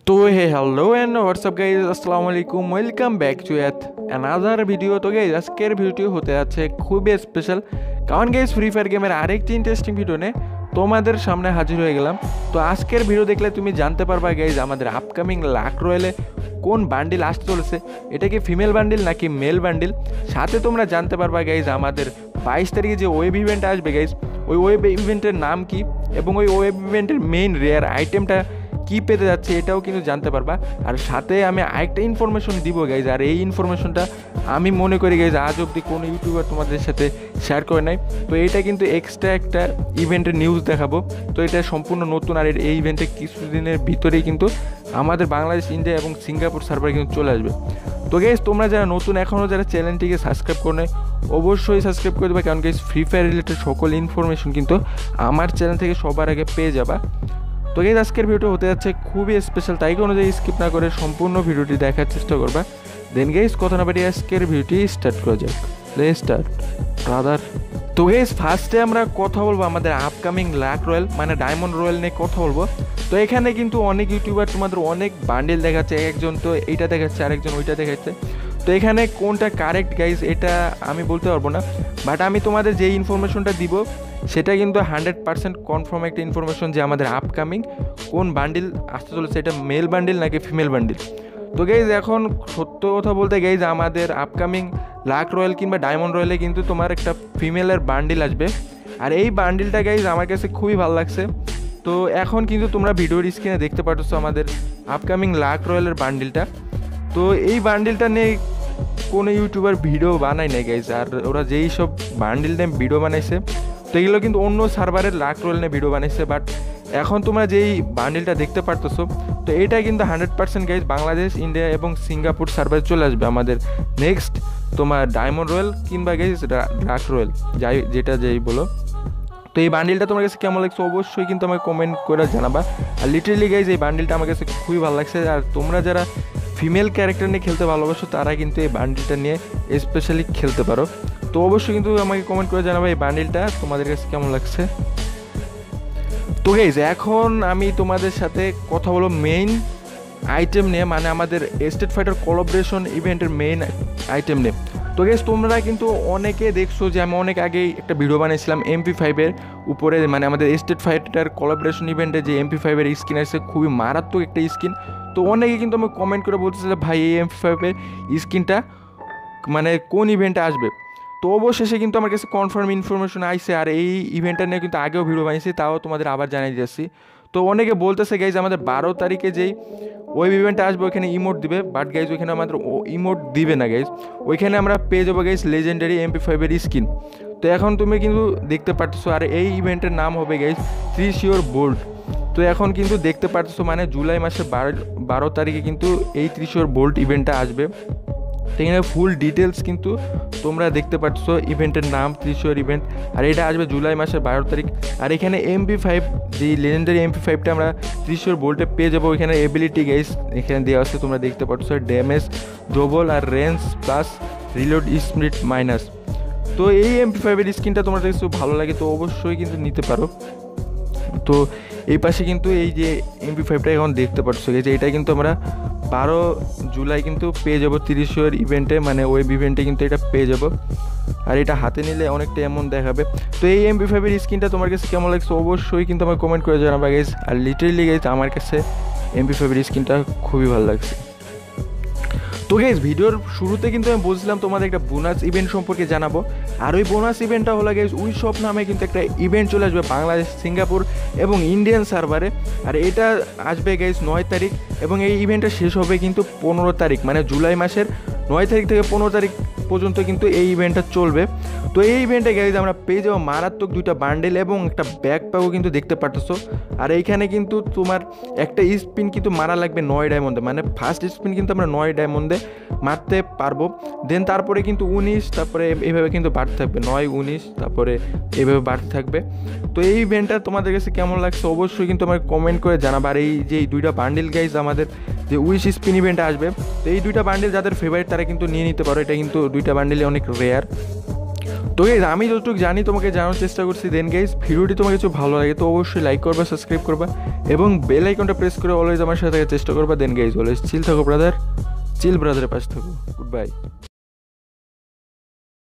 तो hey hello and WhatsApp guys আসসালামু আলাইকুম welcome back to at another video. তো গাইজ আজকের ভিডিও হতে যাচ্ছে খুবই স্পেশাল, কারণ গাইজ ফ্রি ফায়ার গেমের আরেকটি ইন্টারেস্টিং ভিডিও নিয়ে তোমাদের সামনে হাজির হয়ে গেলাম। তো আজকের ভিডিও দেখলে তুমি জানতে পারবা গাইজ আমাদের আপকামিং লাক রয়েলে কোন বান্ডিল আসতে চলেছে, এটা কি ফিমেল বান্ডিল নাকি মেল বান্ডিল। সাথে তোমরা জানতে পারবা গাইজ আমাদের 22 তারিখে যে ওয়েব ইভেন্ট আসবে গাইজ, ওই ওয়েব ইভেন্টের নাম কি এবং ওই ওয়েব ইভেন্টের মেইন রেয়ার আইটেমটা কী পেতে যাচ্ছে এটাও কিন্তু জানতে পারবা। আর সাথে আমি আরেকটা ইনফরমেশন দিব গাইজ, আর এই ইনফরমেশনটা আমি মনে করি গাইজ আজ অবধি কোনো ইউটিউবার তোমাদের সাথে শেয়ার করে নাই। তো এটা কিন্তু এক্সট্রা একটা ইভেন্টের নিউজ দেখাবো। তো এটা সম্পূর্ণ নতুন, আর এই ইভেন্টে কিছুদিনের ভিতরেই কিন্তু আমাদের বাংলাদেশ, ইন্ডিয়া এবং সিঙ্গাপুর সার্ভারে কিন্তু চলে আসবে। তো গাইজ তোমরা যারা নতুন এখনও যারা চ্যানেলটিকে সাবস্ক্রাইব করে নেয় অবশ্যই সাবস্ক্রাইব করে দেবে, কারণ গাইজ ফ্রি ফায়ার রিলেটেড সকল ইনফরমেশন কিন্তু আমার চ্যানেল থেকে সবার আগে পেয়ে যাবা। তো গাইজ আজকের ভিডিও হতে যাচ্ছে খুবই স্পেশাল, তাই অনুযায়ী স্কিপ না করে সম্পূর্ণ ভিডিওটি দেখার চেষ্টা করবা। দেন গাইজ কথা না বাড়িয়ে আজকের ভিডিওটি স্টার্ট করা যাক। Let's start brother. তো গাইজ ফার্স্টে আমরা কথা বলবো আমাদের আপকামিং লাক রয়্যাল মানে ডায়মন্ড রয়্যাল নিয়ে কথা বলবো। তো এখানে কিন্তু অনেক ইউটিউবার তোমাদের অনেক বান্ডেল দেখাচ্ছে, একজন তো এইটা দেখাচ্ছে আরেকজন ওইটা দেখাচ্ছে। তো এখানে কোনটা কারেক্ট গাইজ এটা আমি বলতে পারবো না, বাট আমি তোমাদের যে ইনফরমেশনটা দিব সেটা কিন্তু 100% কনফার্ম একটা ইনফরমেশন যে আমাদের আপকামিং কোন বান্ডিল আসতে চলেছে, এটা মেল বান্ডিল নাকি ফিমেল বান্ডিল। তো গাইজ এখন সত্য কথা বলতে গাইজ আমাদের আপকামিং লাক রয়্যাল কিংবা ডায়মন্ড রয়্যালে কিন্তু তোমার একটা ফিমেলের বান্ডিল আসবে, আর এই বান্ডিলটা গাইজ আমার কাছে খুবই ভালো লাগছে। তো এখন কিন্তু তোমরা ভিডিওর স্ক্রিনে দেখতে পাচ্ছ আমাদের আপকামিং লাক রয়্যালের বান্ডিলটা। তো এই বান্ডিলটা নিয়ে কোনো ইউটিউবার ভিডিও বানায় নাই গাইজ, আর ওরা যেই সব বান্ডিল নিয়ে ভিডিও বানাইছে তো এগুলো কিন্তু অন্য সার্ভারের লাক রয়্যাল নিয়ে ভিডিও বানাইছে। বাট এখন তোমরা যেই বান্ডিলটা দেখতে পারতেছো তো এটা কিন্তু 100% গাইজ বাংলাদেশ, ইন্ডিয়া এবং সিঙ্গাপুর সার্ভারে চলে আসবে আমাদের নেক্সট তোমার ডায়মন্ড রয়্যাল কিংবা গাইজ লাক রয়্যাল যাই যেই বলো। তো এই বান্ডিলটা তোমার কাছে কেমন লাগছে অবশ্যই কিন্তু আমাকে কমেন্ট করে জানাবা। আর লিটারেলি গাইজ এই বান্ডিলটা আমার কাছে খুবই ভালো লাগছে, আর তোমরা যারা ফিমেল ক্যারেক্টার নিয়ে খেলতে ভালোবাসো তারা কিন্তু এই বান্ডিলটা নিয়ে স্পেশালি খেলতে পারো। তো অবশ্যই কিন্তু আমাকে কমেন্ট করে জানাবে এই বান্ডিলটা তোমাদের কাছে কেমন লাগছে। তো গাইজ এখন আমি তোমাদের সাথে কথা বলবো মেইন আইটেম নিয়ে, মানে আমাদের স্ট্রিট ফাইটার কোলাবোরেশন ইভেন্টের মেইন আইটেম নিয়ে। তো গাইজ তোমরা কিন্তু অনেকে দেখছো যে আমি অনেক আগেই একটা ভিডিও বানিয়েছিলাম MP5-এর উপরে, মানে আমাদের স্ট্রিট ফাইটার কোলাবোরেশন ইভেন্টে যে MP5-এর স্কিন আসছে খুবই মারাত্মক একটা স্কিন। তো অনেকে কিন্তু আমি কমেন্ট করে বলতেছে যে ভাই এই MP5-এর স্কিনটা মানে কোন ইভেন্টে আসবে। তো অবশেষে কিন্তু আমার কাছে কনফার্ম ইনফরমেশন আইছে, আর এই ইভেন্টটা নিয়ে কিন্তু আগেও ভিডিও বানিয়েছি, তাও তোমাদের আবার জানিয়ে দিচ্ছি। তো অনেকে বলতেছে গাইজ আমাদের 12 তারিখে যেই ওই ইভেন্টটা আসবে ওইখানে ইমোট দিবে, বাট গাইজ ওইখানে আমাদের ইমোট দিবে না গাইজ, ওইখানে আমরা পেয়ে যাবো গাইজ লেজেন্ডারি MP5-এর স্কিন। তো এখন তুমি কিন্তু দেখতে পারতেছো, আর এই ইভেন্টের নাম হবে গাইজ ত্রিশিওর বোল্ট। তো এখন কিন্তু দেখতে পারতেছো মানে জুলাই মাসের 12 তারিখে কিন্তু এই ত্রিশিওর বোল্ট ইভেন্টটা আসবে। তো এখানে ফুল ডিটেলস কিন্তু তোমরা দেখতে পাচ্ছ, ইভেন্টের নাম ত্রিশিওর ইভেন্ট, আর এটা আসবে জুলাই মাসের 12 তারিখ। আর এখানে MP5 যে লেজেন্ডারি MP5টা আমরা ত্রিশিওর বোল্টে পেয়ে যাবো। এখানে এবিলিটি গাইস এখানে দেওয়া আছে তোমরা দেখতে পাচ্ছ, ড্যামেজ ডবল আর range plus reload speed minus. তো এই MP5-এর স্কিনটা তোমার কাছে ভালো লাগে তো অবশ্যই কিন্তু নিতে পারো। তো এই পাশে কিন্তু এই যে MP5টা এখন দেখতে পাচ্ছ যে এটা কিন্তু আমরা 12 জুলাই কিন্তু পেয়ে যাবো ত্রিশিওর ইভেন্টে, মানে ওয়েব ইভেন্টে কিন্তু এটা পেয়ে যাবো। আর এটা হাতে নিলে অনেকটা এমন দেখাবে। তো এই MP5-এর স্কিনটা তোমার কাছে কেমন লাগছে অবশ্যই কিন্তু আমাকে কমেন্ট করে জানাবা গাইজ। আর লিটারেলি গাইজ আমার কাছে MP5-এর স্কিনটা খুবই ভালো লাগছে। তো গাইজ ভিডিওর শুরুতে কিন্তু আমি বলছিলাম তোমাদের একটা বোনাস ইভেন্ট সম্পর্কে জানাবো, আর ওই বোনাস ইভেন্টটা হলো গাইজ উইশপ নামে কিন্তু একটা ইভেন্ট চলে আসবে বাংলাদেশ, সিঙ্গাপুর এবং ইন্ডিয়ান সার্ভারে। আর এটা আসবে গাইজ 9 তারিখ এবং এই ইভেন্টটা শেষ হবে কিন্তু 15 তারিখ, মানে জুলাই মাসের 9 তারিখ থেকে 15 তারিখ পর্যন্ত কিন্তু এই ইভেন্টটা চলবে। তো এই ইভেন্টে গাইজ আমরা পেয়ে যাবো মারাত্মক 2টা বান্ডেল এবং একটা ব্যাকপ্যাকও কিন্তু দেখতে পারতেছো। আর এইখানে কিন্তু তোমার একটা স্পিন কিন্তু মারা লাগবে 9 ডায়মন্ডে, মানে ফার্স্ট স্পিন কিন্তু আমরা 9 ডায়মন্ডে মারতে পারবো। দেন তারপরে কিন্তু 19, তারপরে এইভাবে কিন্তু বাড়তে থাকবে 9, 19, তারপরে এইভাবে বাড়তে থাকবে। তো এই ইভেন্টটা তোমাদের কাছে কেমন লাগছে অবশ্যই কিন্তু আমাকে কমেন্ট করে জানাবো। আর এই যে 2টা বান্ডেল গাইজ আমাদের যে উইশ স্পিন ইভেন্ট আসবে, তো এই 2টা বান্ডেল যাদের ফেভারিট তারা কিন্তু নিয়ে নিতে পারো, এটা কিন্তু 2টা বান্ডেলই অনেক রেয়ার। তো গাইজ আমি যতটুকু জানি তোমাকে জানার চেষ্টা করছি। দেন গাইজ ভিডিওটি তোমার কিছু ভালো লাগে তো অবশ্যই লাইক করবা, সাবস্ক্রাইব করবা এবং বেল আইকনটা প্রেস করে অলওয়েজ আমার সাথে থাকার চেষ্টা করবা। দেন গাইজ অলওয়েজ চিল থাকো ব্রাদার, চিল ব্রাদারের পাশে থাকো। Good by.